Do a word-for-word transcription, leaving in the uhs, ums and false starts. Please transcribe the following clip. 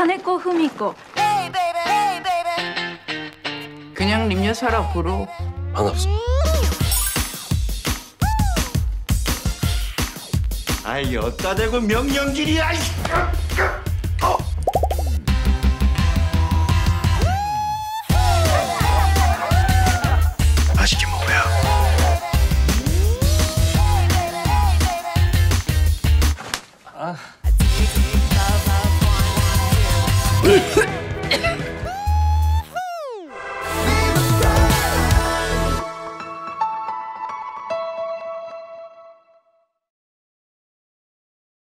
카네코 후미코. 그냥 님여사라 부르. 반갑습니다. 아이 어따 대고 명령질이야.